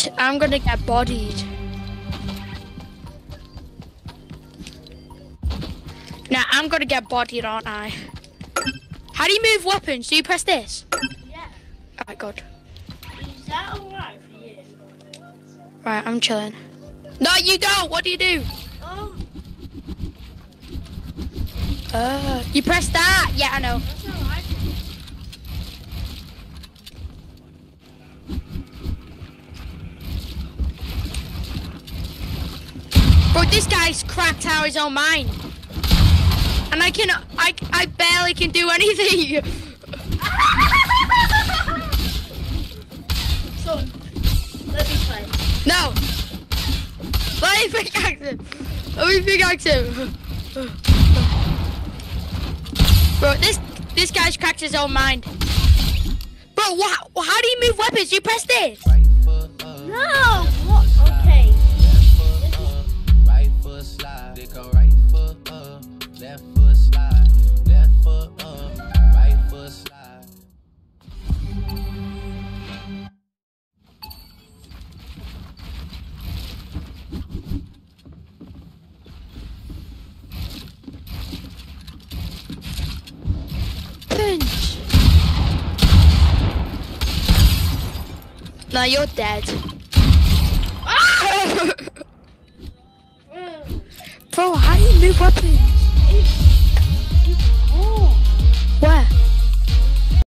I'm gonna get bodied. Now I'm gonna get bodied, aren't I? How do you move weapons? Do you press this? Yeah. Alright, good. Is that alright for you? Right, I'm chilling. No, you don't! What do you do? You press that! Yeah, I know. That's alright. Bro, this guy's cracked out his own mind. And I barely can do anything. So, let me play. No. Let me pickaxe him. Let me pickaxe him. Bro, this guy's cracked his own mind. Bro, how do you move weapons? You press this. No! What? Okay. Right foot slide, they go right foot up, left foot slide, left foot up, right foot slide. Punch. Now you're dead. Bro, how do you move weapons?